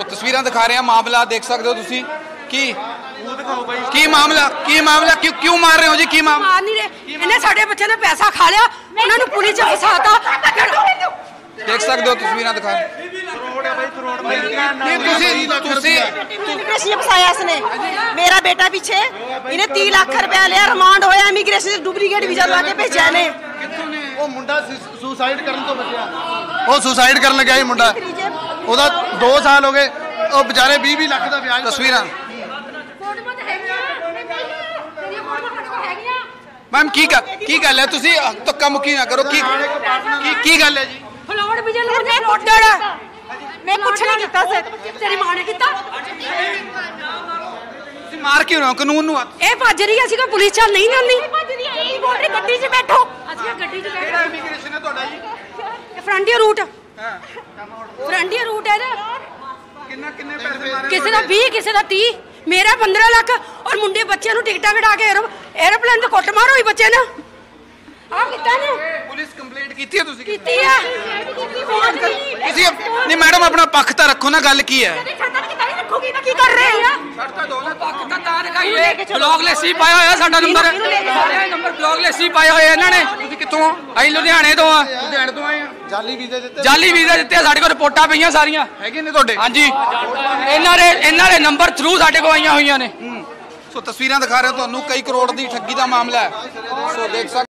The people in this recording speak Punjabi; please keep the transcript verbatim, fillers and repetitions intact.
सो तस्वीरां दिखा रहे हैं, मामला देख सकते हो तुसी की की मामला की मामला क्यों क्यों मार रहे हो जी? की मामला मार नहीं रहे, इन्हें साडे बच्चे ने पैसा खा लिया, उन्होंने पुलिस च फसाता। देख सकते हो तस्वीरां दिखा मेरा बेटा पीछे इन्हें तीन लाख रुपया लिया, रिमांड होया, इमीग्रेशन डुप्लीकेट वीजा लगा के भेजा ने। ਉਹ ਮੁੰਡਾ ਸੁਸਾਈਡ ਕਰਨ ਤੋਂ ਬਚਿਆ, ਉਹ ਸੁਸਾਈਡ ਕਰਨ ਲੱਗਿਆ ਸੀ ਮੁੰਡਾ, ਉਹਦਾ दो साल हो गए, ਉਹ ਵਿਚਾਰੇ बीस बीस ਲੱਖ ਦਾ ਵਿਆਜ। तस्वीरां मैम की की गल है, तुसी धक्का मुक्की ना करो, की की की गल है जी? ਫਲੋੜ ਵਿਜੇ ਲੋੜ ਨੇ ਮੋਟੜ ਮੈਂ ਕੁਛ ਨਹੀਂ ਕੀਤਾ ਸਰ, ਤੇਰੀ ਮਾਂ ਨੇ ਕੀਤਾ। ਤੁਸੀਂ ਮਾਰ ਕਿਉਂ ਰਹੇ ਹੋ ਕਾਨੂੰਨ ਨੂੰ? ਇਹ ਭੱਜ ਰਹੀ ਹੈ, ਅਸੀਂ ਕੋ ਪੁਲਿਸ ਚੱਲ ਨਹੀਂ ਜਾਂਦੀ, ਭੱਜ ਰਹੀ ਹੈ, ਇਹ ਮੋਟਰ ਗੱਡੀ 'ਚ ਬੈਠੋ, ਅਸੀਂ ਗੱਡੀ 'ਚ ਬੈਠੋ। ਇਮੀਗ੍ਰੇਸ਼ਨ ਹੈ ਤੁਹਾਡਾ ਜੀ? ਇਹ ਫਰੰਟੀਅਰ ਰੂਟ, ਹਾਂ ਫਰੰਟੀਅਰ ਰੂਟ ਹੈ ਨਾ। ਕਿੰਨਾ ਕਿੰਨੇ ਪੈਸੇ ਮਾਰੇ? ਕਿਸੇ ਦਾ बीस, ਕਿਸੇ ਦਾ तीस, ਮੇਰਾ पंद्रह ਲੱਖ, ਔਰ ਮੁੰਡੇ ਬੱਚਿਆਂ ਨੂੰ ਟਿਕਟਾਂ ਕਢਾ ਕੇ 에어ਪਲੇਨ ਤੇ ਕੁੱਟ ਮਾਰ ਹੋਈ ਬੱਚੇ ਨੇ। ਆਹ ਕੀਤਾ ਨੇ, ਪੁਲਿਸ ਕੰਪਲੇਂਟ ਕੀਤੀ ਹੈ ਤੁਸੀਂ? ਕੀਤੀ ਆ ਤੁਸੀਂ ਨਹੀਂ ਮੈਡਮ ਆਪਣਾ ਪੱਖ ਤਾਂ ਰੱਖੋ ਨਾ, ਗੱਲ ਕੀ ਹੈ? ਕੀ ਕਰ ਰਹੇ ਆ? ਛੱਡਤਾ ਦੋ ਨਾ, ਪੱਖ ਤਾਂ ਤਾਂ ਰਖਾਈਏ। ਬਲੌਗ ਲਿਸਟ ਪਾਇਆ ਹੋਇਆ ਸਾਡਾ ਨੰਬਰ, ਸਾਰਿਆਂ ਨੰਬਰ ਬਲੌਗ ਲਿਸਟ ਪਾਇਆ ਹੋਇਆ ਇਹਨਾਂ ਨੇ। ਤੁਸੀਂ ਕਿੱਥੋਂ ਆ? ਅਸੀਂ ਲੁਧਿਆਣੇ ਤੋਂ ਆ, ਲੁਧਿਆਣੇ ਤੋਂ ਆਏ ਆ। ਜਾਲੀ ਵੀਜ਼ੇ ਦਿੱਤੇ, ਜਾਲੀ ਵੀਜ਼ਾ ਦਿੱਤੇ, ਸਾਡੇ ਕੋਲ ਰਿਪੋਰਟਾਂ ਪਈਆਂ ਸਾਰੀਆਂ ਹੈਗੇ ਨੇ ਤੁਹਾਡੇ। ਹਾਂਜੀ, ਇਹਨਾਂ ਦੇ ਇਹਨਾਂ ਦੇ ਨੰਬਰ ਥਰੂ ਸਾਡੇ ਕੋਲ ਆਈਆਂ ਹੋਈਆਂ ਨੇ। ਸੋ ਤਸਵੀਰਾਂ ਦਿਖਾ ਰਹੇ ਤੁਹਾਨੂੰ, ਕਈ ਕਰੋੜ ਦੀ ਠੱਗੀ ਦਾ ਮਾਮਲਾ ਹੈ। ਸੋ ਦੇਖ ਸਕਦੇ